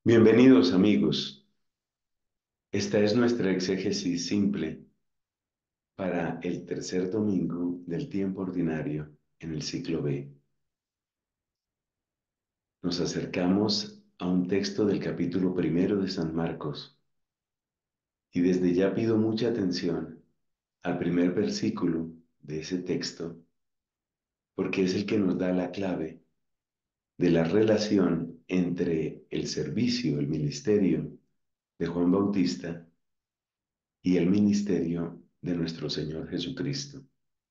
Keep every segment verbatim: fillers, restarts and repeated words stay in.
Bienvenidos amigos. Esta es nuestra exégesis simple para el tercer domingo del tiempo ordinario en el ciclo B. Nos acercamos a un texto del capítulo primero de San Marcos y desde ya pido mucha atención al primer versículo de ese texto porque es el que nos da la clave de la relación entre el servicio, el ministerio de Juan Bautista y el ministerio de nuestro Señor Jesucristo.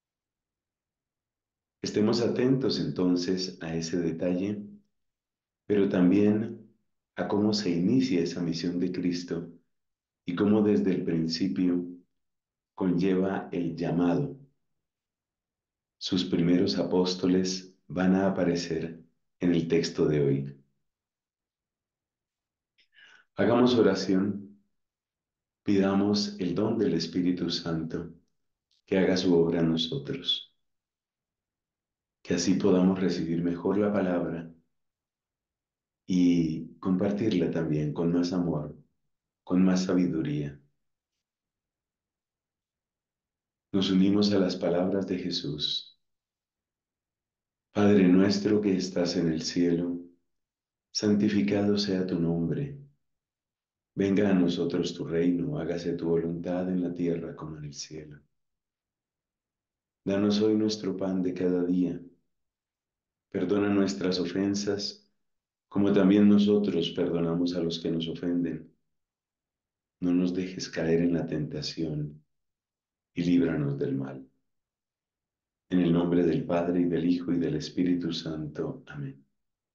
Estemos atentos entonces a ese detalle, pero también a cómo se inicia esa misión de Cristo y cómo desde el principio conlleva el llamado. Sus primeros apóstoles van a aparecer en el texto de hoy. Hagamos oración, pidamos el don del Espíritu Santo que haga su obra en nosotros, que así podamos recibir mejor la palabra y compartirla también con más amor, con más sabiduría. Nos unimos a las palabras de Jesús. Padre nuestro que estás en el cielo, santificado sea tu nombre. Venga a nosotros tu reino, hágase tu voluntad en la tierra como en el cielo. Danos hoy nuestro pan de cada día. Perdona nuestras ofensas, como también nosotros perdonamos a los que nos ofenden. No nos dejes caer en la tentación y líbranos del mal. En el nombre del Padre, y del Hijo, y del Espíritu Santo. Amén.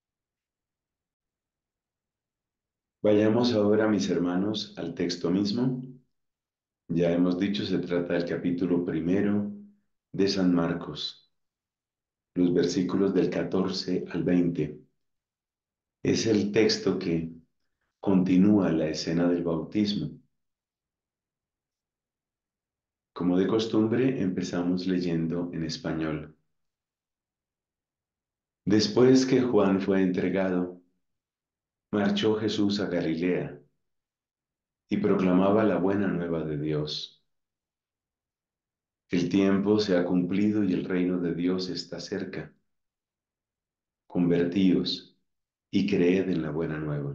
Vayamos ahora, mis hermanos, al texto mismo. Ya hemos dicho, se trata del capítulo primero de San Marcos, los versículos del catorce al veinte. Es el texto que continúa la escena del bautismo. Como de costumbre, empezamos leyendo en español. Después que Juan fue entregado, marchó Jesús a Galilea y proclamaba la buena nueva de Dios. El tiempo se ha cumplido y el reino de Dios está cerca. Convertíos y creed en la buena nueva.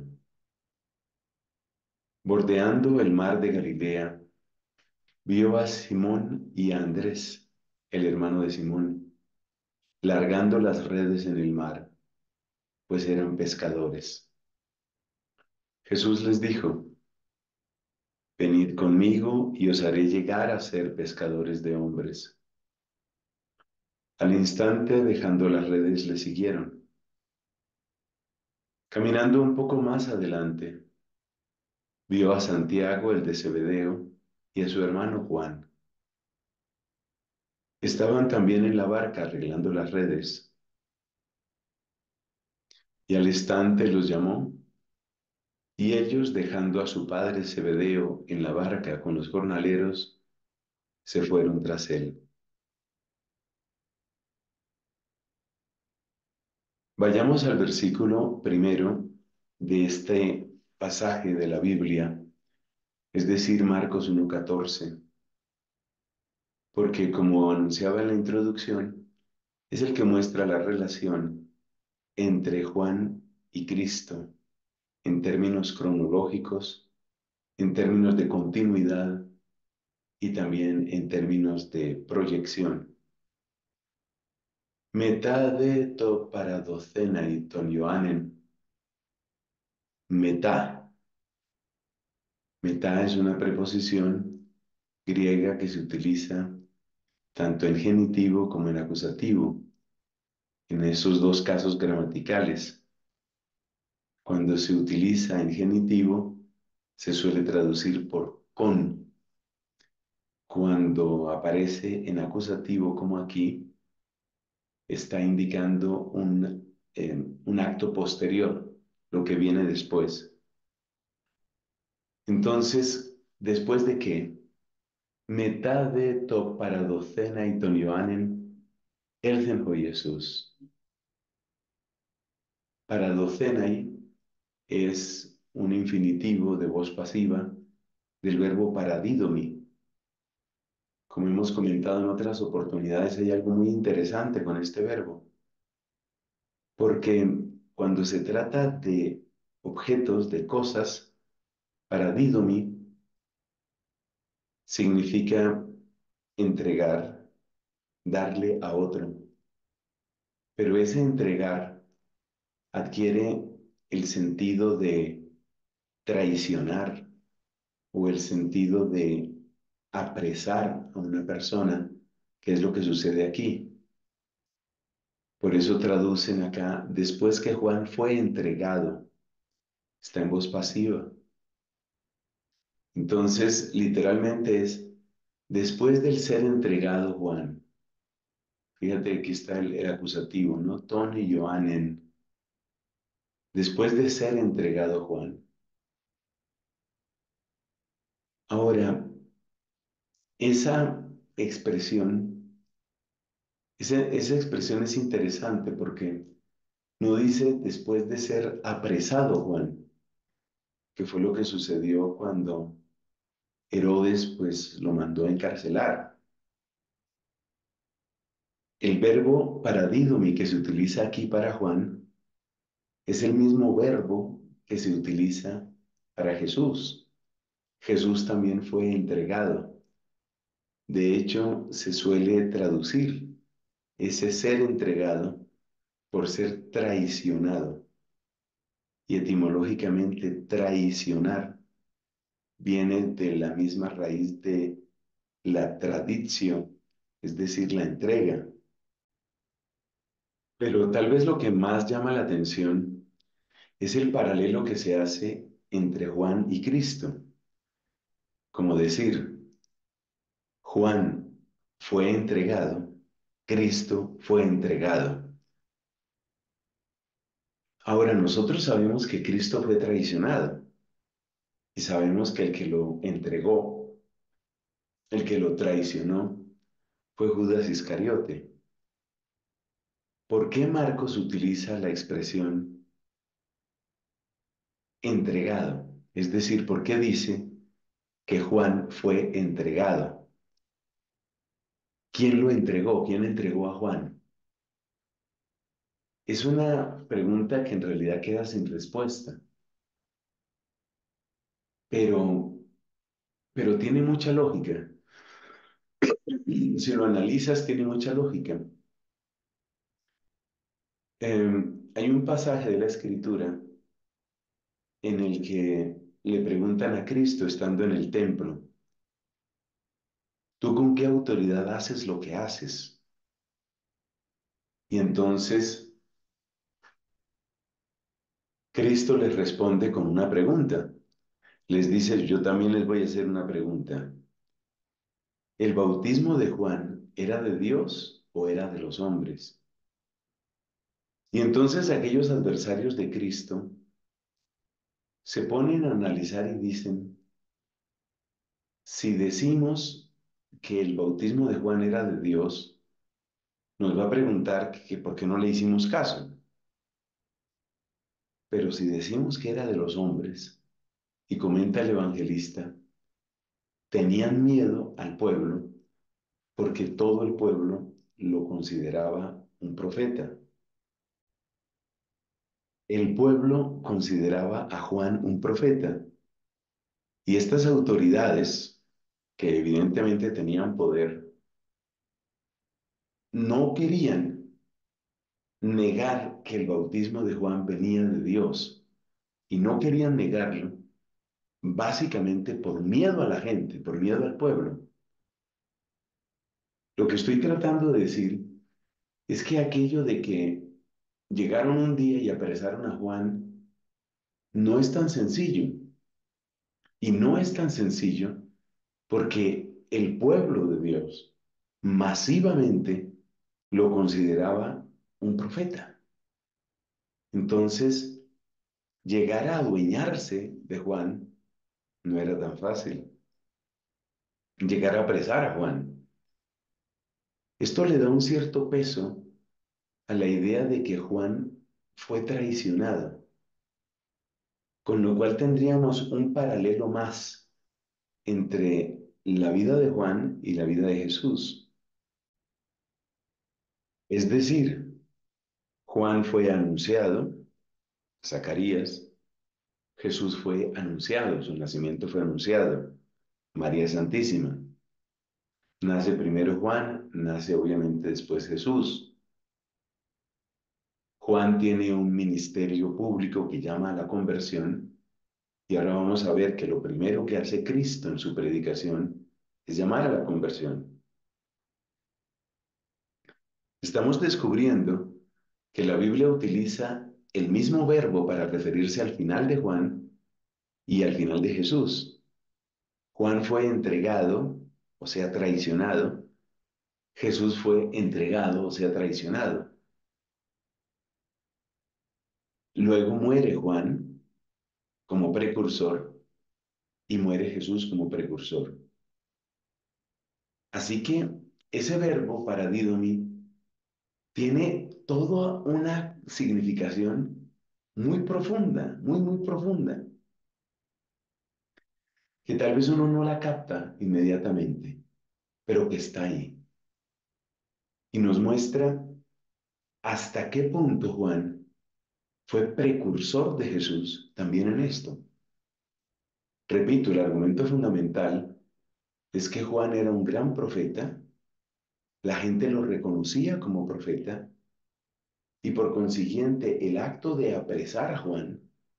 Bordeando el mar de Galilea, vio a Simón y a Andrés, el hermano de Simón, largando las redes en el mar, pues eran pescadores. Jesús les dijo, venid conmigo y os haré llegar a ser pescadores de hombres. Al instante, dejando las redes, le siguieron. Caminando un poco más adelante, vio a Santiago, el de Zebedeo, y a su hermano Juan. Estaban también en la barca arreglando las redes, y al instante los llamó, y ellos, dejando a su padre Zebedeo en la barca con los jornaleros, se fueron tras él. Vayamos al versículo primero de este pasaje de la Biblia, es decir, Marcos uno catorce, porque como anunciaba en la introducción, es el que muestra la relación entre Juan y Cristo en términos cronológicos, en términos de continuidad y también en términos de proyección. Metade to paradocenai ton Ioanen. Meta. Meta es una preposición griega que se utiliza tanto en genitivo como en acusativo, en esos dos casos gramaticales. Cuando se utiliza en genitivo, se suele traducir por con. Cuando aparece en acusativo como aquí, está indicando un, eh, un acto posterior, lo que viene después. Entonces, después de que metade to paradocena y ton Ioanen, elgen Jesús. Paradocenai es un infinitivo de voz pasiva del verbo paradidomi. Como hemos comentado en otras oportunidades, hay algo muy interesante con este verbo, porque cuando se trata de objetos, de cosas, paradidomi significa entregar, darle a otro. Pero ese entregar adquiere el sentido de traicionar o el sentido de apresar a una persona, que es lo que sucede aquí. Por eso traducen acá, después que Juan fue entregado, está en voz pasiva. Entonces, literalmente es, después del ser entregado Juan, fíjate, aquí está el, el acusativo, ¿no? Toni Joanen, después de ser entregado Juan. Ahora, esa expresión, esa, esa expresión es interesante porque no dice después de ser apresado Juan, que fue lo que sucedió cuando Herodes pues lo mandó a encarcelar. El verbo paradidomi que se utiliza aquí para Juan es el mismo verbo que se utiliza para Jesús. Jesús también fue entregado. De hecho, se suele traducir ese ser entregado por ser traicionado. Y etimológicamente traicionar viene de la misma raíz de la tradición, es decir, la entrega. Pero tal vez lo que más llama la atención es el paralelo que se hace entre Juan y Cristo. Como decir, Juan fue entregado, Cristo fue entregado. Ahora nosotros sabemos que Cristo fue traicionado y sabemos que el que lo entregó, el que lo traicionó, fue Judas Iscariote. ¿Por qué Marcos utiliza la expresión entregado? Es decir, ¿por qué dice que Juan fue entregado? ¿Quién lo entregó? ¿Quién entregó a Juan? Es una pregunta que en realidad queda sin respuesta, pero, pero tiene mucha lógica. Si lo analizas, tiene mucha lógica. Eh, hay un pasaje de la Escritura en el que le preguntan a Cristo estando en el templo, ¿tú con qué autoridad haces lo que haces? Y entonces Cristo les responde con una pregunta. Les dice, yo también les voy a hacer una pregunta. ¿El bautismo de Juan era de Dios o era de los hombres? Y entonces aquellos adversarios de Cristo se ponen a analizar y dicen, si decimos que el bautismo de Juan era de Dios, nos va a preguntar que, que por qué no le hicimos caso. Pero si decimos que era de los hombres, y comenta el evangelista, tenían miedo al pueblo porque todo el pueblo lo consideraba un profeta. El pueblo consideraba a Juan un profeta y estas autoridades, que evidentemente tenían poder, no querían negar que el bautismo de Juan venía de Dios y no querían negarlo básicamente por miedo a la gente, por miedo al pueblo. Lo que estoy tratando de decir es que aquello de que llegaron un día y apresaron a Juan no es tan sencillo. Y no es tan sencillo porque el pueblo de Dios masivamente lo consideraba un profeta. Entonces, llegar a adueñarse de Juan no era tan fácil. Llegar a apresar a Juan. Esto le da un cierto peso a la idea de que Juan fue traicionado. Con lo cual tendríamos un paralelo más entre la vida de Juan y la vida de Jesús. Es decir, Juan fue anunciado, Zacarías, Jesús fue anunciado, su nacimiento fue anunciado, María Santísima. Nace primero Juan, nace obviamente después Jesús. Juan tiene un ministerio público que llama a la conversión y ahora vamos a ver que lo primero que hace Cristo en su predicación es llamar a la conversión. Estamos descubriendo que la Biblia utiliza el mismo verbo para referirse al final de Juan y al final de Jesús. Juan fue entregado, o sea, traicionado. Jesús fue entregado, o sea, traicionado. Luego muere Juan como precursor y muere Jesús como precursor. Así que ese verbo paradidomi tiene toda una significación muy profunda, muy, muy profunda, que tal vez uno no la capta inmediatamente, pero que está ahí. Y nos muestra hasta qué punto Juan fue precursor de Jesús también en esto. Repito, el argumento fundamental es que Juan era un gran profeta, la gente lo reconocía como profeta, y por consiguiente el acto de apresar a Juan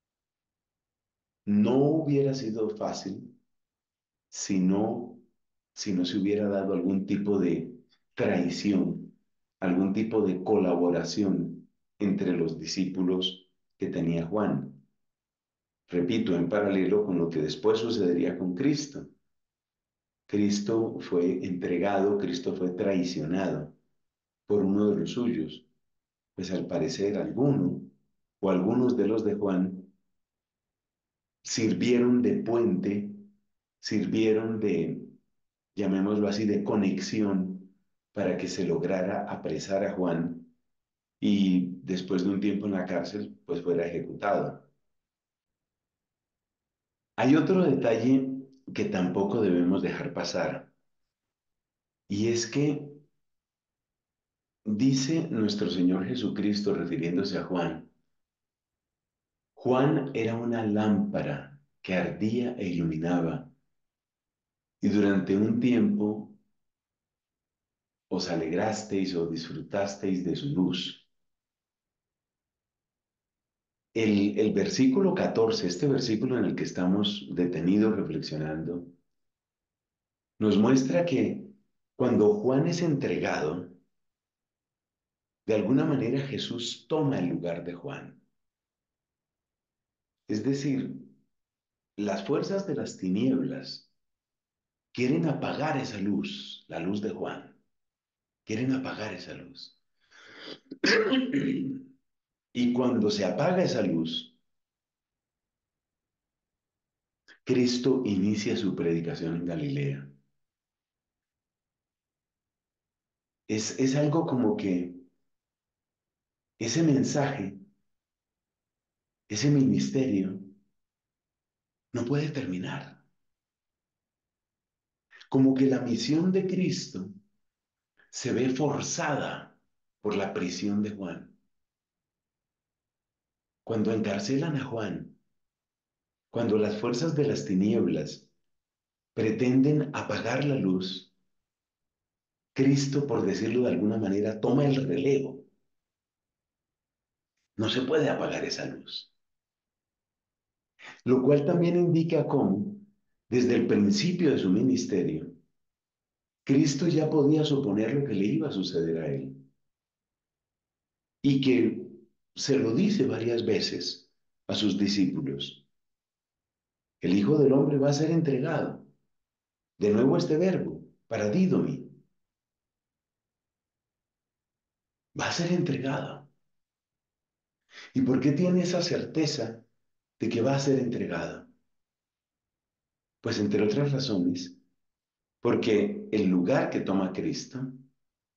no hubiera sido fácil si no, si no se hubiera dado algún tipo de traición, algún tipo de colaboración entre los discípulos que tenía Juan. Repito, en paralelo con lo que después sucedería con Cristo. Cristo fue entregado, Cristo fue traicionado por uno de los suyos, pues al parecer alguno o algunos de los de Juan sirvieron de puente, sirvieron de, llamémoslo así, de conexión para que se lograra apresar a Juan y después de un tiempo en la cárcel, pues fuera ejecutado. Hay otro detalle que tampoco debemos dejar pasar, y es que dice nuestro Señor Jesucristo refiriéndose a Juan, Juan era una lámpara que ardía e iluminaba, y durante un tiempo os alegrasteis o disfrutasteis de su luz. El, el versículo catorce, este versículo en el que estamos detenidos reflexionando, nos muestra que cuando Juan es entregado, de alguna manera Jesús toma el lugar de Juan. Es decir, las fuerzas de las tinieblas quieren apagar esa luz, la luz de Juan. Quieren apagar esa luz. Y cuando se apaga esa luz, Cristo inicia su predicación en Galilea. Es, es algo como que ese mensaje, ese ministerio, no puede terminar. Como que la misión de Cristo se ve forzada por la prisión de Juan. Cuando encarcelan a Juan, cuando las fuerzas de las tinieblas pretenden apagar la luz, Cristo, por decirlo de alguna manera, toma el relevo. No se puede apagar esa luz. Lo cual también indica cómo, desde el principio de su ministerio, Cristo ya podía suponer lo que le iba a suceder a él. Y que se lo dice varias veces a sus discípulos. El Hijo del Hombre va a ser entregado. De nuevo este verbo, paradidomi, va a ser entregado. ¿Y por qué tiene esa certeza de que va a ser entregado? Pues entre otras razones, porque el lugar que toma Cristo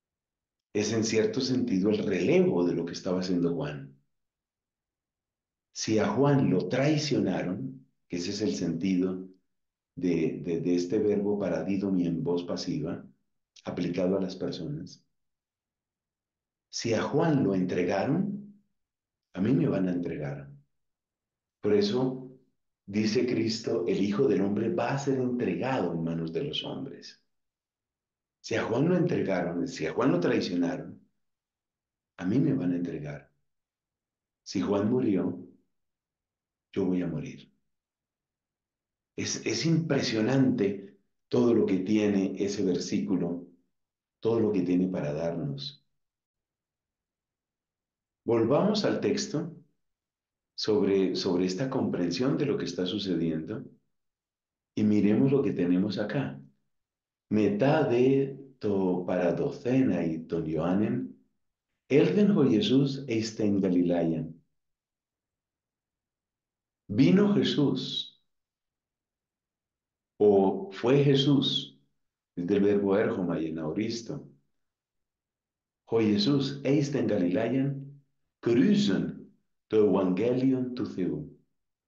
es en cierto sentido el relevo de lo que estaba haciendo Juan. Si a Juan lo traicionaron, que ese es el sentido de, de, de este verbo paradidomi en voz pasiva, aplicado a las personas, si a Juan lo entregaron, a mí me van a entregar. Por eso dice Cristo, el Hijo del Hombre va a ser entregado en manos de los hombres. Si a Juan lo entregaron, si a Juan lo traicionaron, a mí me van a entregar. Si Juan murió, yo voy a morir. Es, es impresionante todo lo que tiene ese versículo, todo lo que tiene para darnos. Volvamos al texto sobre, sobre esta comprensión de lo que está sucediendo y miremos lo que tenemos acá. Μετά δε το παραδοθέναι των Ιωάννην, έλθεν ο Jesús εις την Γαλιλαίαν. Vino Jesús, o fue Jesús, es del verbo ergoma y en aoristo. Ο Jesús εις την Γαλιλαίαν, cruzen το Evangelion του Θεού,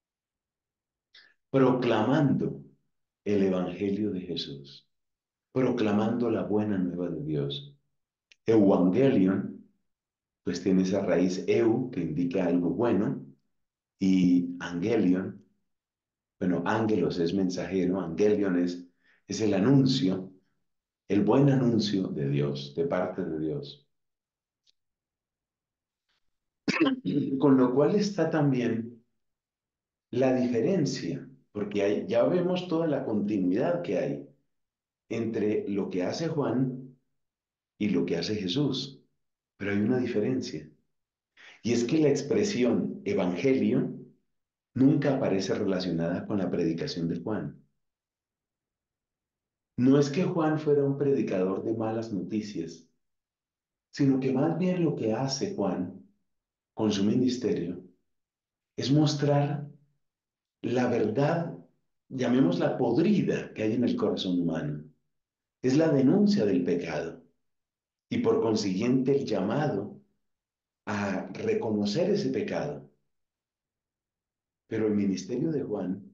proclamando el Evangelio de Jesús, proclamando la buena nueva de Dios. Evangelion, pues tiene esa raíz eu, que indica algo bueno, y angelion, bueno, ángelos es mensajero, angelion es, es el anuncio, el buen anuncio de Dios, de parte de Dios. Con lo cual está también la diferencia, porque hay, ya vemos toda la continuidad que hay entre lo que hace Juan y lo que hace Jesús, pero hay una diferencia, y es que la expresión evangelio nunca aparece relacionada con la predicación de Juan. No es que Juan fuera un predicador de malas noticias, sino que más bien lo que hace Juan con su ministerio es mostrar la verdad, llamémosla podrida, que hay en el corazón humano. Es la denuncia del pecado y por consiguiente el llamado a reconocer ese pecado. Pero el ministerio de Juan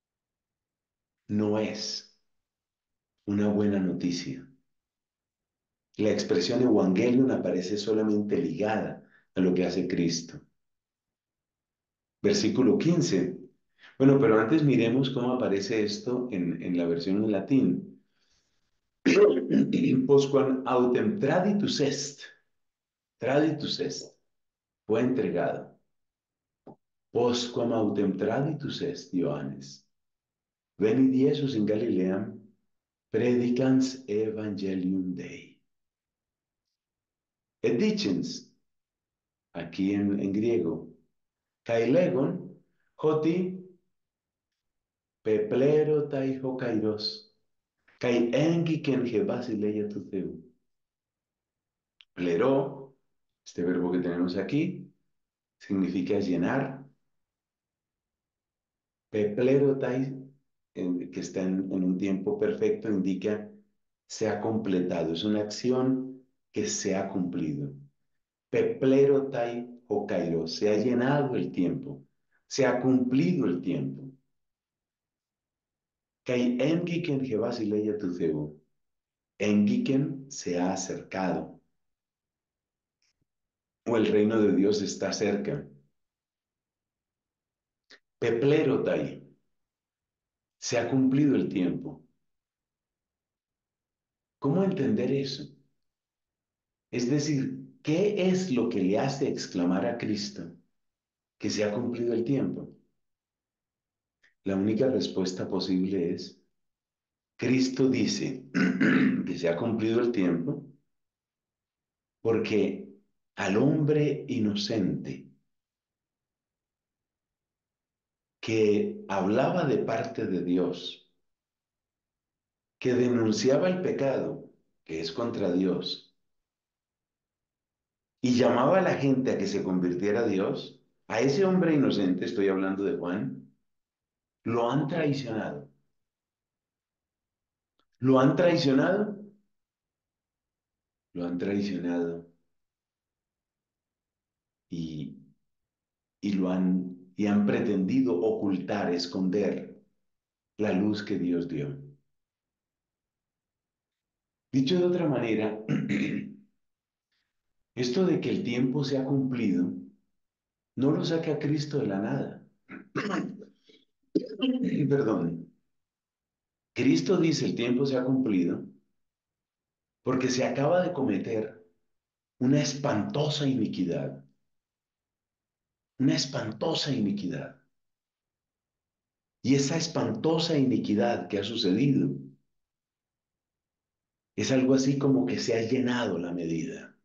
no es una buena noticia. La expresión evangelion aparece solamente ligada a lo que hace Cristo. Versículo quince. Bueno, pero antes miremos cómo aparece esto en, en la versión en latín. Posquam autem traditus est, traditus est, fue entregado. Posquam autem traditus est, Ioannes. Venid Iesus in Galileam, predicans evangelium Dei. Et dicens, aquí en, en griego, kai legon, hoti peplero tai hokairos, kai engiken he basileia tu theu. Pleró, este verbo que tenemos aquí, significa llenar. Peplerotai, en- que está en, en un tiempo perfecto, indica se ha completado. Es una acción que se ha cumplido. Peplerotai o kairo, se ha llenado el tiempo. Se ha cumplido el tiempo. Kai engiken jebasileia tu theu. Engiken se ha acercado. O el reino de Dios está cerca. Peplerotai, se ha cumplido el tiempo. ¿Cómo entender eso? Es decir, ¿qué es lo que le hace exclamar a Cristo que se ha cumplido el tiempo? La única respuesta posible es, Cristo dice que se ha cumplido el tiempo porque al hombre inocente que hablaba de parte de Dios, que denunciaba el pecado, que es contra Dios, y llamaba a la gente a que se convirtiera a Dios, a ese hombre inocente, estoy hablando de Juan, lo han traicionado. ¿Lo han traicionado? Lo han traicionado y, y lo han y han pretendido ocultar, esconder la luz que Dios dio. Dicho de otra manera, esto de que el tiempo se ha cumplido no lo saca Cristo de la nada. Perdón. Cristo dice el tiempo se ha cumplido porque se acaba de cometer una espantosa iniquidad, una espantosa iniquidad. Y esa espantosa iniquidad que ha sucedido es algo así como que se ha llenado la medida.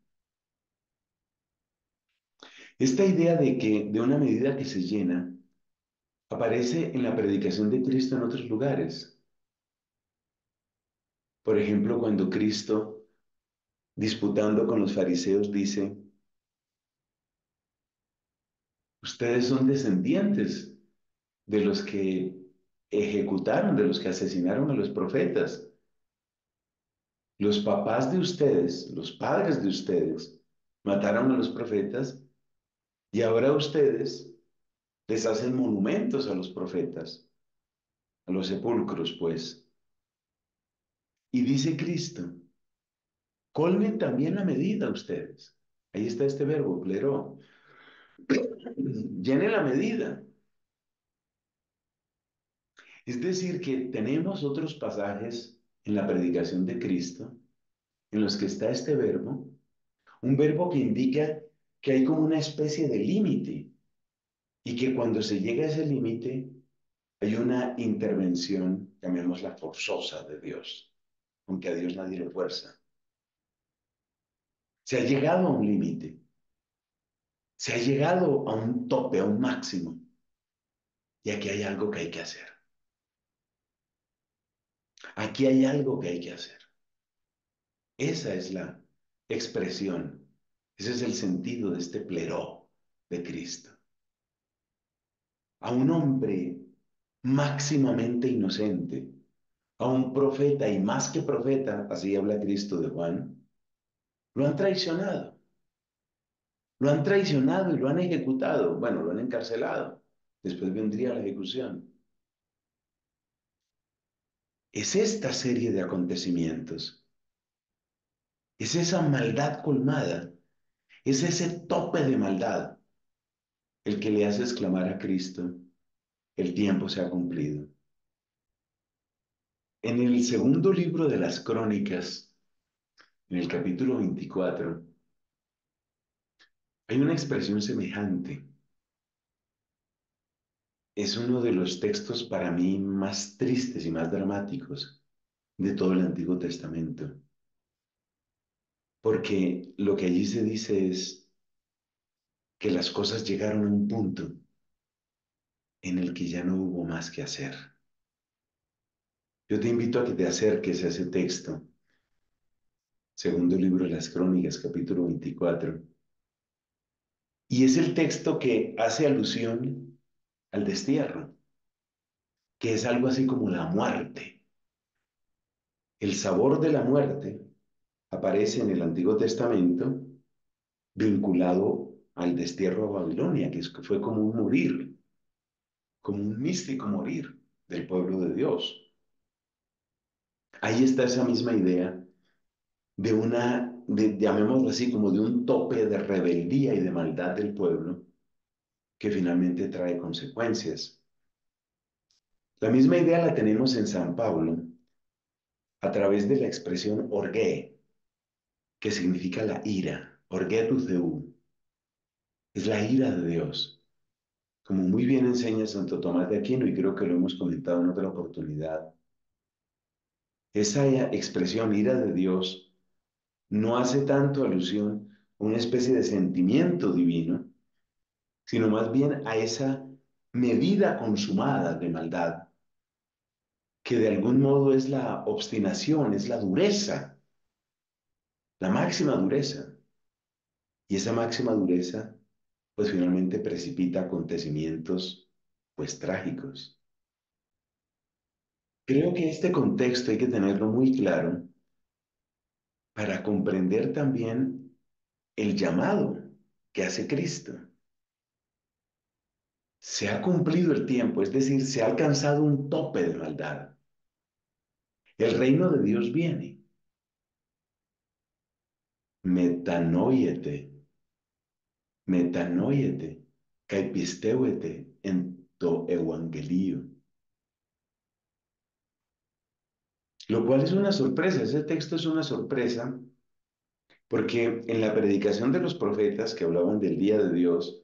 Esta idea de que de una medida que se llena aparece en la predicación de Cristo en otros lugares. Por ejemplo, cuando Cristo, disputando con los fariseos, dice, ustedes son descendientes de los que ejecutaron, de los que asesinaron a los profetas. Los papás de ustedes, los padres de ustedes, mataron a los profetas y ahora ustedes les hacen monumentos a los profetas, a los sepulcros, pues. Y dice Cristo, colmen también la medida ustedes. Ahí está este verbo, pleró. Llenen la medida. Es decir, que tenemos otros pasajes en la predicación de Cristo en los que está este verbo, un verbo que indica que hay como una especie de límite y que cuando se llega a ese límite hay una intervención, llamémosla forzosa, de Dios, aunque a Dios nadie le fuerza. Se ha llegado a un límite, se ha llegado a un tope, a un máximo, y aquí hay algo que hay que hacer. Aquí hay algo que hay que hacer. Esa es la expresión, ese es el sentido de este pleró de Cristo. A un hombre máximamente inocente, a un profeta y más que profeta, así habla Cristo de Juan, lo han traicionado. Lo han traicionado y lo han ejecutado. Bueno, lo han encarcelado. Después vendría la ejecución. Es esta serie de acontecimientos. Es esa maldad colmada. Es ese tope de maldad el que le hace exclamar a Cristo, el tiempo se ha cumplido. En el segundo libro de las Crónicas, en el capítulo veinticuatro, hay una expresión semejante. Es uno de los textos para mí más tristes y más dramáticos de todo el Antiguo Testamento, porque lo que allí se dice es que las cosas llegaron a un punto en el que ya no hubo más que hacer. Yo te invito a que te acerques a ese texto, segundo libro de las Crónicas, capítulo veinticuatro, y es el texto que hace alusión al destierro, que es algo así como la muerte. El sabor de la muerte aparece en el Antiguo Testamento vinculado al destierro a Babilonia, que fue como un morir, como un místico morir del pueblo de Dios. Ahí está esa misma idea de una, de, llamémoslo así, como de un tope de rebeldía y de maldad del pueblo que finalmente trae consecuencias. La misma idea la tenemos en San Pablo a través de la expresión orgue, que significa la ira, orgue tu Theou, es la ira de Dios. Como muy bien enseña Santo Tomás de Aquino, y creo que lo hemos comentado en otra oportunidad, esa expresión ira de Dios no hace tanto alusión a una especie de sentimiento divino, sino más bien a esa medida consumada de maldad, que de algún modo es la obstinación, es la dureza, la máxima dureza. Y esa máxima dureza, pues finalmente precipita acontecimientos, pues trágicos. Creo que este contexto hay que tenerlo muy claro para comprender también el llamado que hace Cristo. Se ha cumplido el tiempo, es decir, se ha alcanzado un tope de maldad. El reino de Dios viene. Metanoíete, metanoíete, caipisteuete en to evangelio. Lo cual es una sorpresa, ese texto es una sorpresa, porque en la predicación de los profetas que hablaban del día de Dios,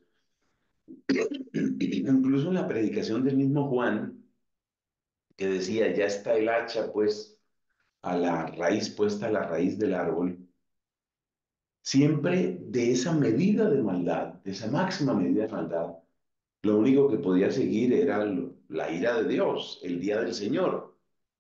incluso en la predicación del mismo Juan, que decía, ya está el hacha pues a la raíz, puesta a la raíz del árbol, siempre de esa medida de maldad, de esa máxima medida de maldad, lo único que podía seguir era lo- la ira de Dios, el día del Señor.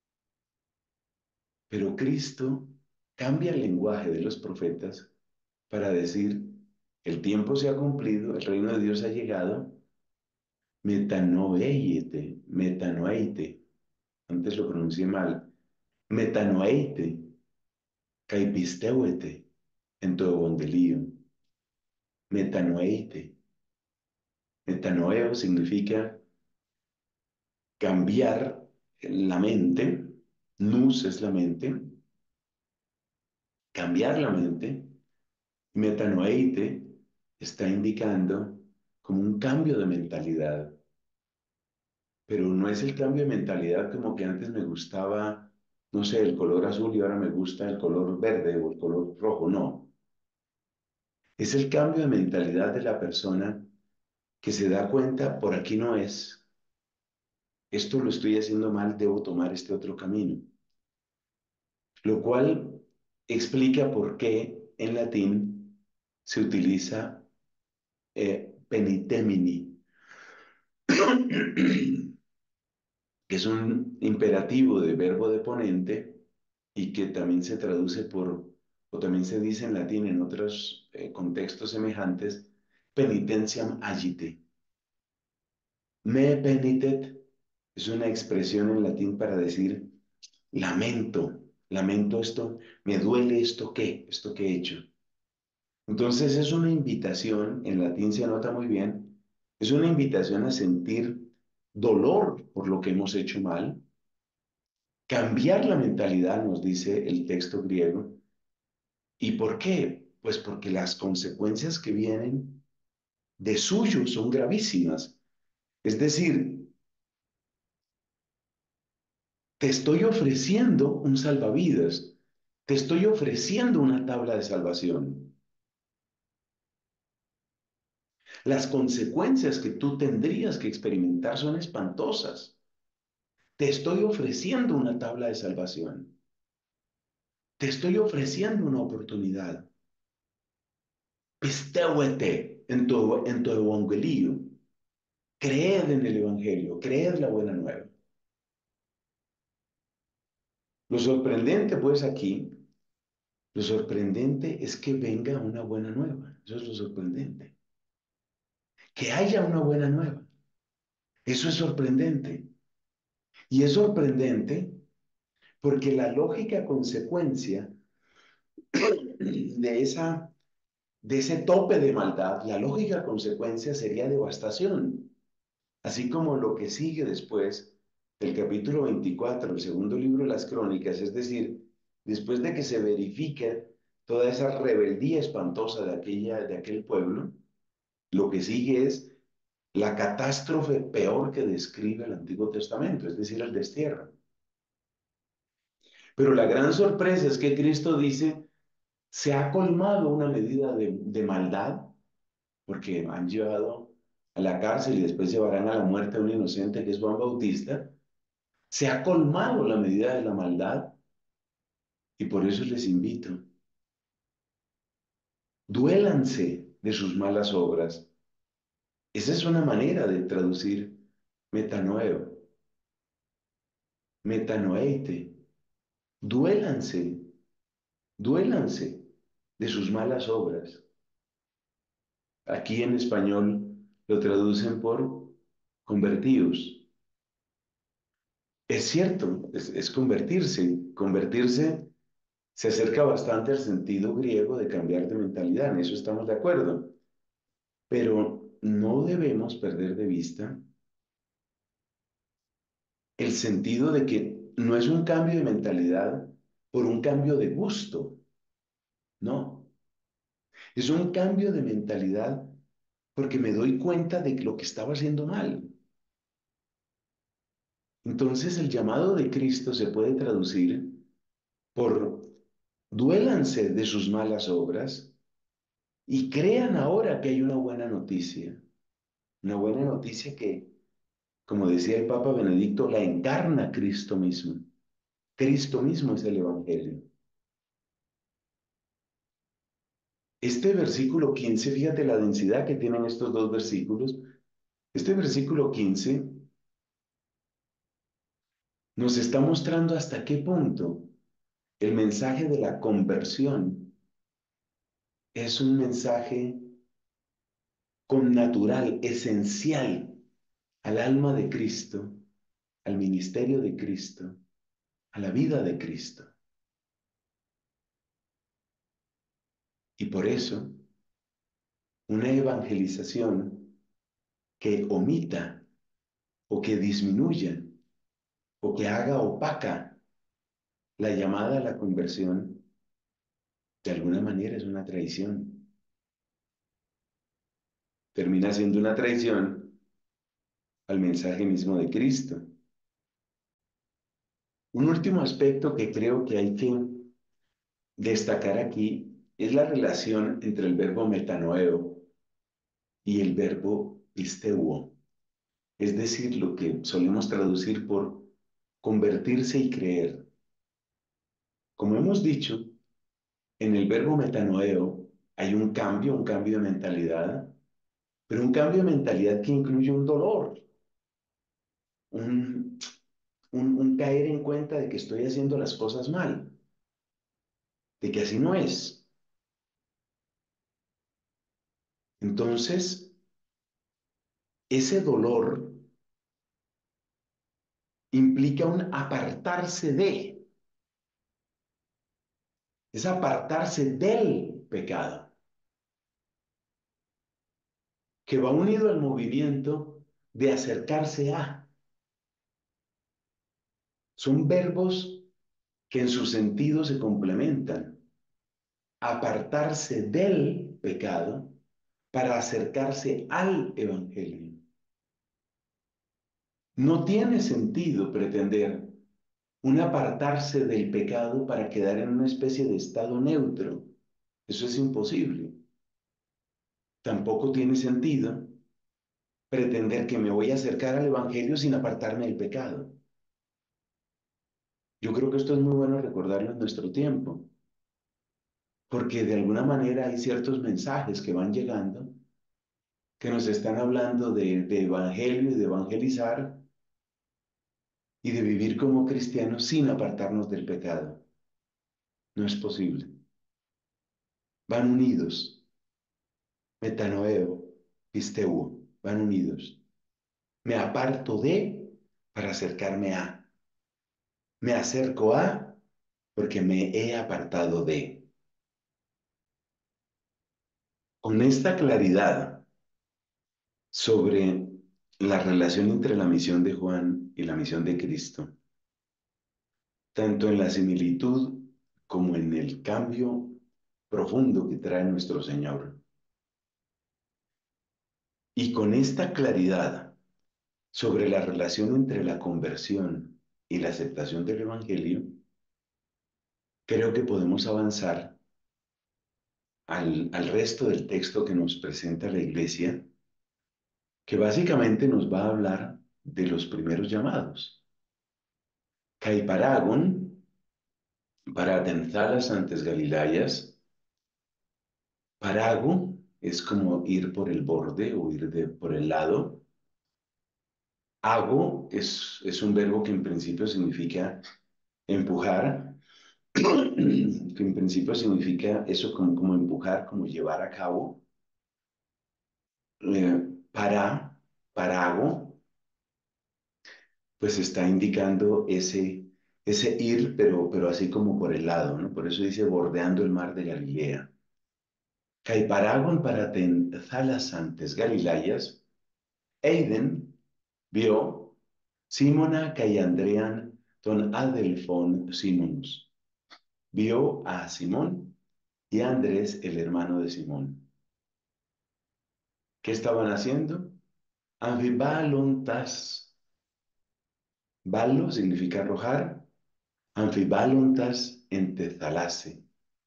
Pero Cristo cambia el lenguaje de los profetas para decir, el tiempo se ha cumplido, el reino de Dios ha llegado, metanoeite, metanoeite, antes lo pronuncié mal, metanoeite, caipisteuete, en tu evangelio, metanoeite. Metanoeo significa cambiar la mente, nous es la mente, cambiar la mente, metanoeite está indicando como un cambio de mentalidad, pero no es el cambio de mentalidad como que antes me gustaba, no sé, el color azul y ahora me gusta el color verde o el color rojo, no. Es el cambio de mentalidad de la persona que se da cuenta, por aquí no es, esto lo estoy haciendo mal, debo tomar este otro camino. Lo cual explica por qué en latín se utiliza eh, penitemini, que es un imperativo de verbo de ponente y que también se traduce por, o también se dice en latín en otros eh, contextos semejantes, penitentiam agite. Me penitet es una expresión en latín para decir lamento, lamento esto, me duele esto qué, esto que he hecho. Entonces es una invitación, en latín se anota muy bien, es una invitación a sentir dolor por lo que hemos hecho mal, cambiar la mentalidad, nos dice el texto griego. ¿Y por qué? Pues porque las consecuencias que vienen de suyo son gravísimas. Es decir, te estoy ofreciendo un salvavidas, te estoy ofreciendo una tabla de salvación. Las consecuencias que tú tendrías que experimentar son espantosas. Te estoy ofreciendo una tabla de salvación. Te estoy ofreciendo una oportunidad. Pistéuete en tu, en tu evangelio. Creed en el evangelio, creed la buena nueva. Lo sorprendente, pues, aquí, lo sorprendente es que venga una buena nueva. Eso es lo sorprendente. Que haya una buena nueva. Eso es sorprendente. Y es sorprendente porque la lógica consecuencia de esa, de ese tope de maldad, la lógica consecuencia sería devastación. Así como lo que sigue después del capítulo veinticuatro, el segundo libro de las crónicas, es decir, después de que se verifica toda esa rebeldía espantosa de, aquella, de aquel pueblo, lo que sigue es la catástrofe peor que describe el Antiguo Testamento, es decir, el destierro. Pero la gran sorpresa es que Cristo dice, se ha colmado una medida de, de maldad, porque han llevado a la cárcel y después llevarán a la muerte a un inocente que es Juan Bautista. Se ha colmado la medida de la maldad y por eso les invito, duélanse de sus malas obras. Esa es una manera de traducir metanoeo, metanoeite. Duélanse, duélanse de sus malas obras. Aquí en español lo traducen por convertidos. Es cierto, es, es convertirse. Convertirse se acerca bastante al sentido griego de cambiar de mentalidad, en eso estamos de acuerdo. Pero no debemos perder de vista el sentido de que no es un cambio de mentalidad por un cambio de gusto, no, es un cambio de mentalidad porque me doy cuenta de lo que estaba haciendo mal. Entonces el llamado de Cristo se puede traducir por duélanse de sus malas obras y crean ahora que hay una buena noticia, una buena noticia que, como decía el Papa Benedicto, la encarna Cristo mismo. Cristo mismo es el Evangelio. Este versículo quince, fíjate la densidad que tienen estos dos versículos. Este versículo quince nos está mostrando hasta qué punto el mensaje de la conversión es un mensaje connatural, esencial al alma de Cristo, al ministerio de Cristo, a la vida de Cristo. Y por eso, una evangelización que omita o que disminuya o que haga opaca la llamada a la conversión, de alguna manera es una traición. Termina siendo una traición al mensaje mismo de Cristo. Un último aspecto que creo que hay que destacar aquí es la relación entre el verbo metanoeo y el verbo pisteuo, es decir, lo que solemos traducir por convertirse y creer. Como hemos dicho, en el verbo metanoeo hay un cambio, un cambio de mentalidad, pero un cambio de mentalidad que incluye un dolor, un, un, un caer en cuenta de que estoy haciendo las cosas mal, de que así no es. Entonces, ese dolor implica un apartarse de, es apartarse del pecado, que va unido al movimiento de acercarse a. Son verbos que en su sentido se complementan. Apartarse del pecado para acercarse al Evangelio. No tiene sentido pretender un apartarse del pecado para quedar en una especie de estado neutro. Eso es imposible. Tampoco tiene sentido pretender que me voy a acercar al Evangelio sin apartarme del pecado. Yo creo que esto es muy bueno recordarlo en nuestro tiempo, porque de alguna manera hay ciertos mensajes que van llegando que nos están hablando de, de evangelio y de evangelizar y de vivir como cristianos sin apartarnos del pecado. No es posible. Van unidos. Metanoeo, pisteuo, van unidos. Me aparto de para acercarme a. Me acerco a porque me he apartado de. Con esta claridad sobre la relación entre la misión de Juan y la misión de Cristo, tanto en la similitud como en el cambio profundo que trae nuestro Señor. Y con esta claridad sobre la relación entre la conversión y la aceptación del Evangelio, creo que podemos avanzar al, al resto del texto que nos presenta la Iglesia, que básicamente nos va a hablar de los primeros llamados. Caiparagon, para Atenzalas antes Galilayas, parago es como ir por el borde o ir de, por el lado. Hago es, es un verbo que en principio significa empujar, que en principio significa eso como, como empujar, como llevar a cabo. Eh, para, parago, pues está indicando ese, ese ir, pero, pero así como por el lado, ¿no? Por eso dice bordeando el mar de Galilea. Caiparagon paraten thalas antes Galilayas, Eiden vio Simona kai Andrean ton Adelfon Simonus. Vio a Simón y a Andrés, el hermano de Simón. ¿Qué estaban haciendo? Amfibalontas. Balo significa arrojar. Amfibalontas en Tezalase.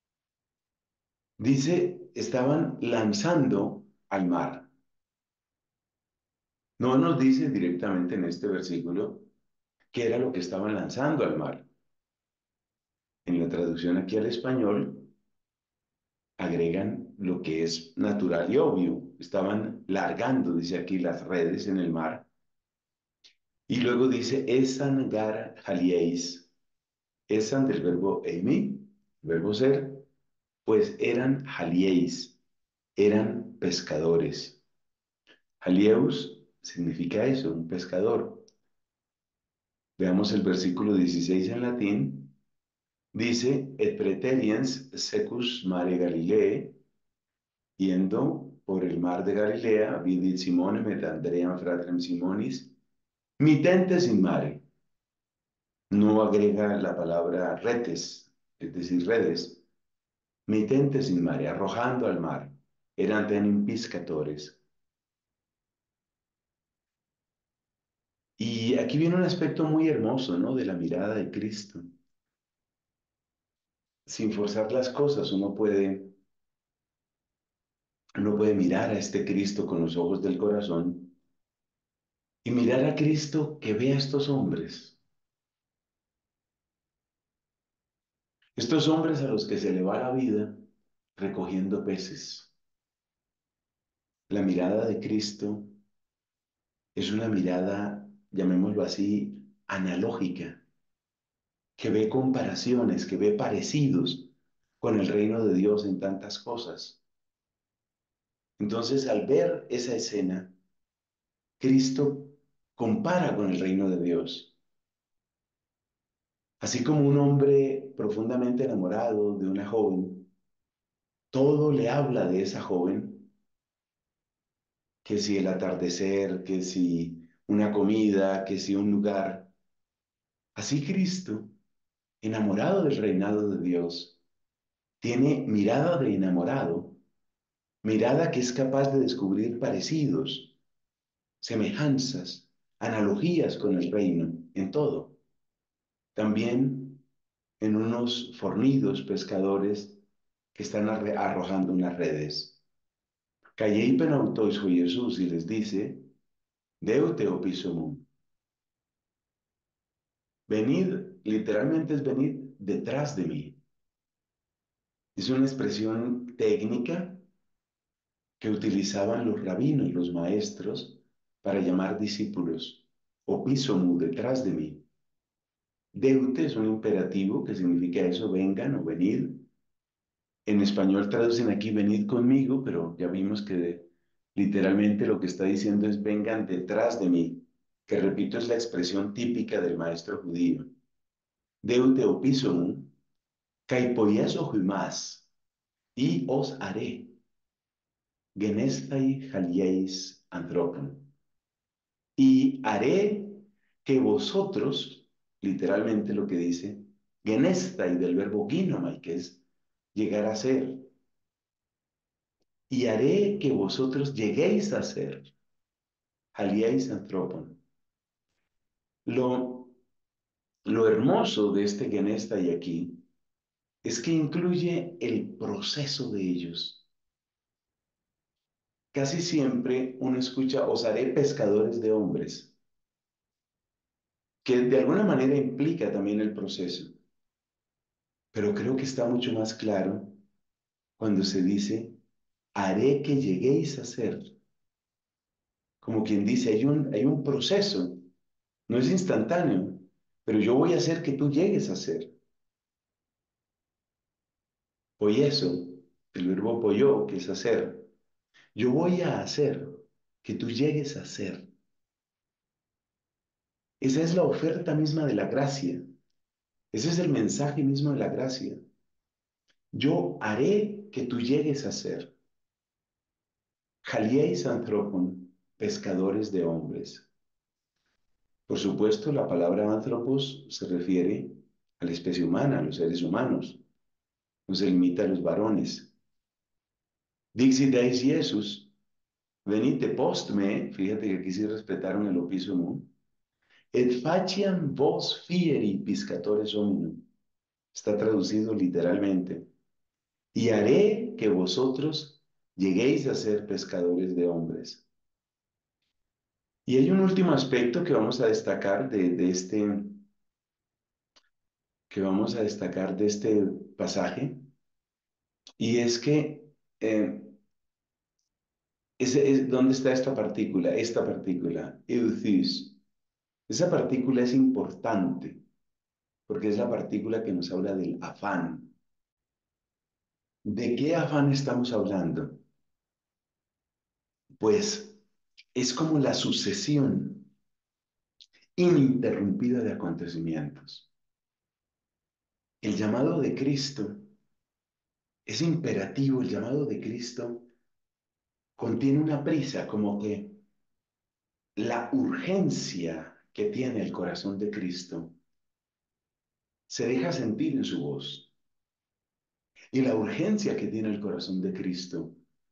Dice, estaban lanzando al mar. No nos dice directamente en este versículo qué era lo que estaban lanzando al mar. En la traducción aquí al español agregan lo que es natural y obvio. Estaban largando, dice aquí, las redes en el mar. Y luego dice, Esan gar halieis. Esan del verbo eimi, verbo ser, pues eran halieis, eran pescadores. Halieus significa eso, un pescador. Veamos el versículo dieciséis en latín. Dice, et preteriens secus mare Galilee, yendo por el mar de Galilea, vidit Simone met Andream fratrem Simonis, mitentes in mare. No agrega la palabra retes, es decir, redes. Mitentes in mare, arrojando al mar. Eran tenim piscatores. Y aquí viene un aspecto muy hermoso, ¿no? De la mirada de Cristo. Sin forzar las cosas, uno puede, uno puede mirar a este Cristo con los ojos del corazón y mirar a Cristo que ve a estos hombres. Estos hombres a los que se le va la vida recogiendo peces. La mirada de Cristo es una mirada, llamémoslo así, analógica, que ve comparaciones, que ve parecidos con el reino de Dios en tantas cosas. Entonces, al ver esa escena, Cristo compara con el reino de Dios. Así como un hombre profundamente enamorado de una joven, todo le habla de esa joven, que si el atardecer, que si una comida, que si un lugar. Así Cristo, enamorado del reinado de Dios, tiene mirada de enamorado, mirada que es capaz de descubrir parecidos, semejanzas, analogías con el reino en todo. También en unos fornidos pescadores que están arrojando unas redes. Callei penautois Jesús y les dice, Deute opisomum. Venid, literalmente es venid detrás de mí. Es una expresión técnica que utilizaban los rabinos, los maestros, para llamar discípulos. Opisomu, detrás de mí. Deute es un imperativo que significa eso, vengan o venid. En español traducen aquí venid conmigo, pero ya vimos que de- literalmente lo que está diciendo es vengan detrás de mí, que repito es la expresión típica del maestro judío. Deute opisomu, kai poieso humas, y os haré, genestai halieis anthropon. Y haré que vosotros, literalmente lo que dice, genestai del verbo ginomai, que es llegar a ser, y haré que vosotros lleguéis a ser, aliáis antropon. Lo, lo hermoso de este Genesta y aquí es que incluye el proceso de ellos. Casi siempre uno escucha, os haré pescadores de hombres, que de alguna manera implica también el proceso, pero creo que está mucho más claro cuando se dice, haré que lleguéis a ser. Como quien dice, hay un, hay un proceso, no es instantáneo, pero yo voy a hacer que tú llegues a ser. Poieso, el verbo poyo, que es hacer. Yo voy a hacer que tú llegues a ser. Esa es la oferta misma de la gracia. Ese es el mensaje mismo de la gracia. Yo haré que tú llegues a ser. Jalieis anthropon, pescadores de hombres. Por supuesto, la palabra anthropos se refiere a la especie humana, a los seres humanos. No se limita a los varones. Dixit Deus Jesus, venite post me, fíjate que aquí sí respetaron el opismo, et faciam vos fieri piscatores hominum. Está traducido literalmente. Y haré que vosotros lleguéis a ser pescadores de hombres. Y hay un último aspecto que vamos a destacar de, de este, que vamos a destacar de este pasaje, y es que, eh, ese es, ¿dónde está esta partícula? Esta partícula, euthys. Esa partícula es importante porque es la partícula que nos habla del afán. ¿De qué afán estamos hablando? Pues es como la sucesión ininterrumpida de acontecimientos. El llamado de Cristo es imperativo, el llamado de Cristo contiene una prisa, como que la urgencia que tiene el corazón de Cristo se deja sentir en su voz. Y la urgencia que tiene el corazón de Cristo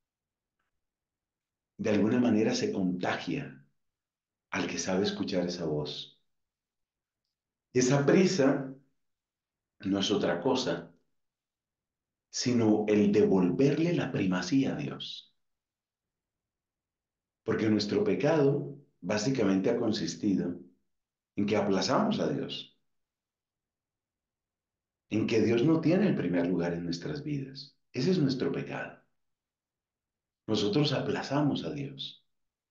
de alguna manera se contagia al que sabe escuchar esa voz. Esa prisa no es otra cosa, sino el devolverle la primacía a Dios. Porque nuestro pecado básicamente ha consistido en que aplazamos a Dios, en que Dios no tiene el primer lugar en nuestras vidas. Ese es nuestro pecado. Nosotros aplazamos a Dios.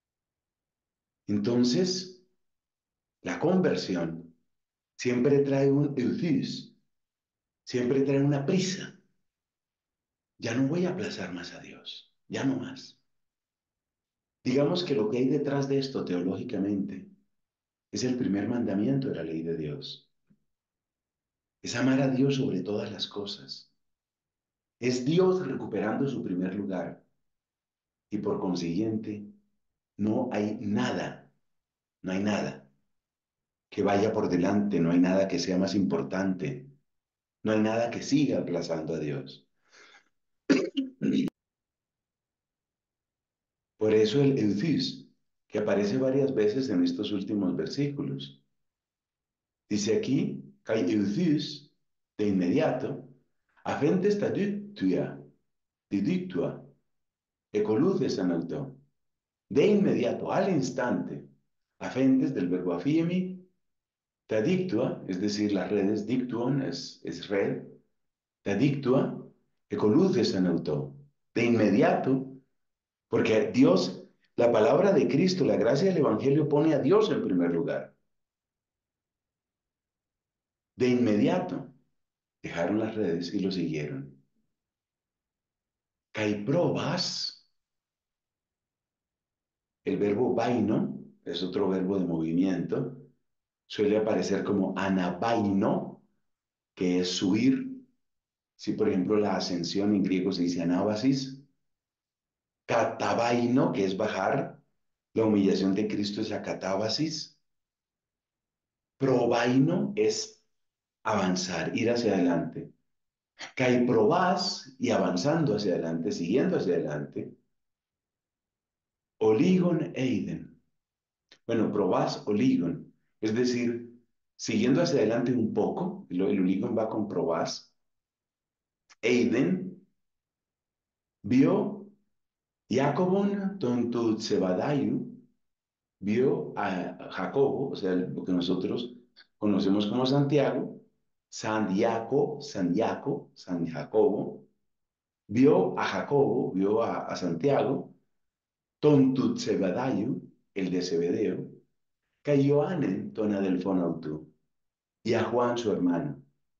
Entonces, la conversión siempre trae un euthys, siempre trae una prisa. Ya no voy a aplazar más a Dios, ya no más. Digamos que lo que hay detrás de esto teológicamente es el primer mandamiento de la ley de Dios. Es amar a Dios sobre todas las cosas. Es Dios recuperando su primer lugar. Y por consiguiente, no hay nada, no hay nada que vaya por delante, no hay nada que sea más importante, no hay nada que siga aplazando a Dios. Por eso el euthys, que aparece varias veces en estos últimos versículos. Dice aquí, kai euthys, de inmediato, afentes tadictua, didictua, ecoluces anauto. De inmediato, al instante, afentes del verbo afiemi, tadictua, es decir, las redes, dictuon es, es red, tadictua, ecoluces anauto. De inmediato, porque Dios, la palabra de Cristo, la gracia del Evangelio pone a Dios en primer lugar. De inmediato, dejaron las redes y lo siguieron. Kai probas, el verbo vaino, es otro verbo de movimiento, suele aparecer como anabaino, que es subir. Si, por ejemplo, la ascensión en griego se dice anábasis, catabaino, que es bajar, la humillación de Cristo es acatábasis, probaino es avanzar, ir hacia adelante. Kai probas y avanzando hacia adelante, siguiendo hacia adelante, oligon eiden. Bueno, probás oligon, es decir, siguiendo hacia adelante un poco, el, el oligon va con probás. Eiden vio Jacobon tontu Zebadayu, vio a Jacobo, o sea, lo que nosotros conocemos como Santiago, Santiago, Santiago, San Jacobo, vio a Jacobo, vio a, a Santiago, tontu Zebadayu, el de Zebedeo, que Joanen, tona del fonautu, y a Juan su hermano.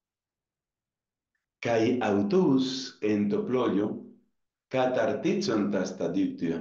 Kai autus en toployo, catartizon tastadictio.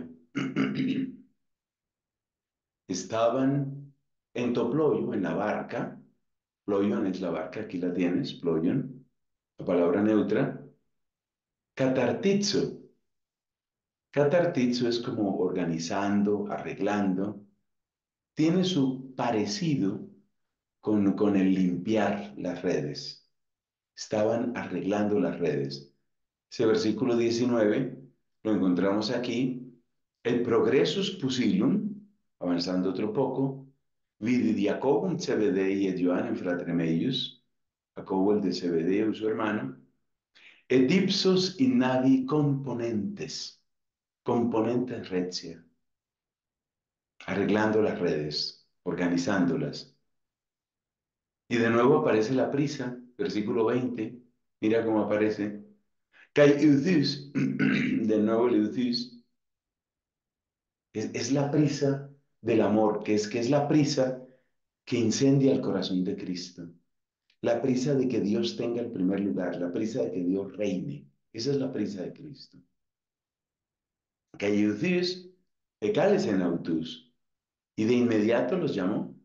Estaban en toployo, en la barca. Ployon es la barca, aquí la tienes, ployon, la palabra neutra. Catartizo, Catartizo es como organizando, arreglando. Tiene su parecido con, con el limpiar las redes. Estaban arreglando las redes. Ese versículo diecinueve lo encontramos aquí. El progressus pusilum, avanzando otro poco, vidi Jacobum Zebedei et Ioannem fratrem eius, Jacobo el de Zebedeo y su hermano, et ipsos in navi componentes, componentes retia, arreglando las redes, organizándolas. Y de nuevo aparece la prisa, versículo veinte, mira cómo aparece. Kai euthus, de nuevo el euthus, es, es la prisa del amor, que es, que es la prisa que incendia el corazón de Cristo. La prisa de que Dios tenga el primer lugar, la prisa de que Dios reine. Esa es la prisa de Cristo. Kai euthus, ecales en autus, y de inmediato los llamó.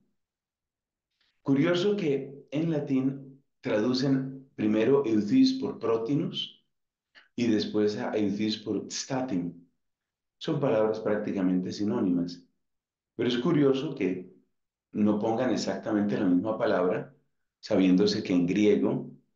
Curioso que en latín traducen primero euthys por protinus y después a euthys por statim. Son palabras prácticamente sinónimas, pero es curioso que no pongan exactamente la misma palabra, sabiéndose que en griego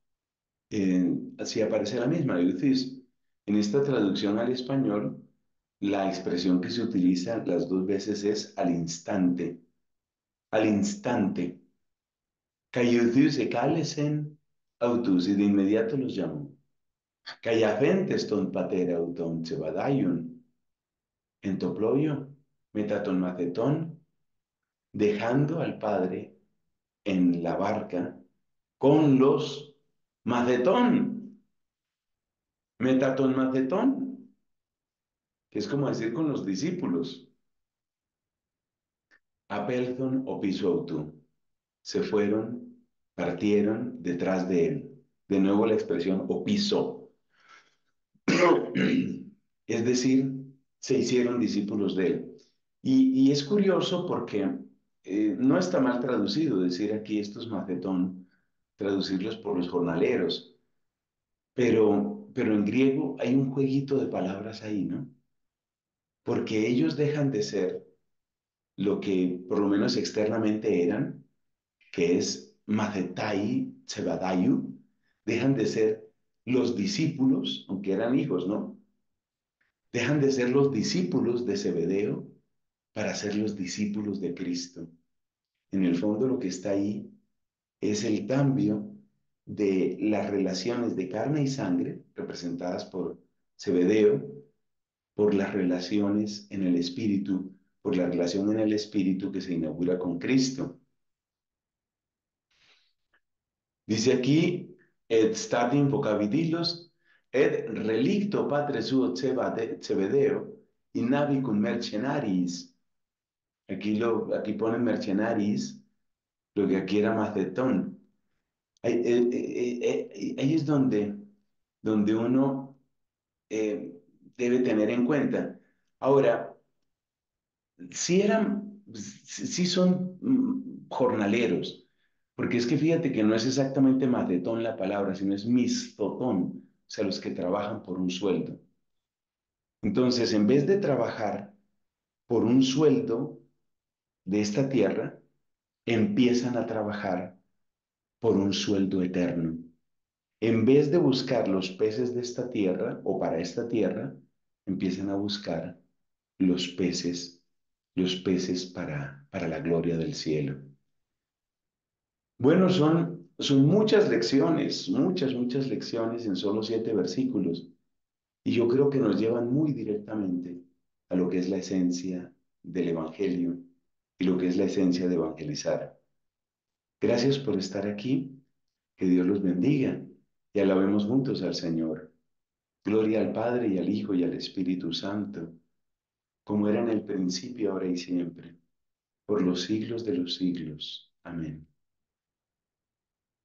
eh, así aparece la misma, euthys. En esta traducción al español, la expresión que se utiliza las dos veces es al instante, al instante. Caiuthus e calesen autus, y de inmediato los llamó. Callafentes ton pater auton cebadaion, en toploio, metaton macetón, dejando al padre en la barca con los macetón, metaton macetón, que es como decir con los discípulos. Apelthon o piso autu, se fueron, partieron detrás de él. De nuevo la expresión opiso. Es decir, se hicieron discípulos de él. Y, y es curioso porque eh, no está mal traducido decir aquí estos macetón, traducirlos por los jornaleros, pero, pero en griego hay un jueguito de palabras ahí, ¿no? Porque ellos dejan de ser lo que por lo menos externamente eran, que es macetai tsebadayu, dejan de ser los discípulos, aunque eran hijos, ¿no? Dejan de ser los discípulos de Zebedeo para ser los discípulos de Cristo. En el fondo lo que está ahí es el cambio de las relaciones de carne y sangre, representadas por Zebedeo, por las relaciones en el Espíritu, por la relación en el Espíritu que se inaugura con Cristo. Dice aquí, et statim vocabidilos, et relicto patre suo Zebedeo, in navicum mercenaris. Aquí, lo, aquí ponen mercenaris, lo que aquí era macetón. Ahí, eh, eh, eh, eh, ahí es donde, donde uno eh, debe tener en cuenta. Ahora, si eran, si son mm, jornaleros, porque es que fíjate que no es exactamente macetón la palabra, sino es mistotón, o sea, los que trabajan por un sueldo. Entonces, en vez de trabajar por un sueldo de esta tierra, empiezan a trabajar por un sueldo eterno. En vez de buscar los peces de esta tierra o para esta tierra, empiezan a buscar los peces, los peces para, para la gloria del cielo. Bueno, son, son muchas lecciones, muchas, muchas lecciones en solo siete versículos. Y yo creo que nos llevan muy directamente a lo que es la esencia del Evangelio y lo que es la esencia de evangelizar. Gracias por estar aquí. Que Dios los bendiga y alabemos juntos al Señor. Gloria al Padre y al Hijo y al Espíritu Santo, como era en el principio, ahora y siempre, por los siglos de los siglos. Amén.